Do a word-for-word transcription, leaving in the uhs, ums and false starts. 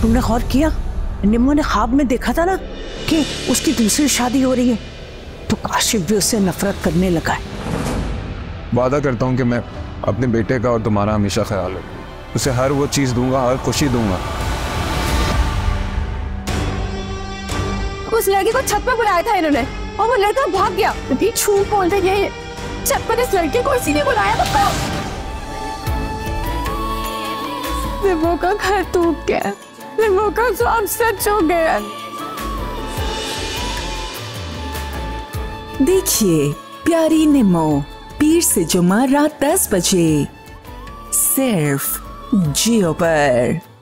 तुमने गौर किया, निम्मो ने ख्वाब में देखा था ना कि उसकी दूसरी शादी हो रही है, तो काशिफ भी उससे नफरत करने लगा है। वादा करता हूँ कि मैं अपने बेटे का और तुम्हारा हमेशा ख्याल रखूँ, उसे हर वो चीज़ दूंगा, हर खुशी दूंगा। उस लड़के को छत पर बुलाया था इन्होंने और वो लड़का भाग गया। अभी झूठ बोल रही है, छत पर इस लड़के को इसी ने बुलाया था। निम्मो का घर टूट गया, निम्मो का ख्वाब सच हो गया। देखिए प्यारी निम्मो, पीर से जुमा रात दस बजे सिर्फ जियो पर।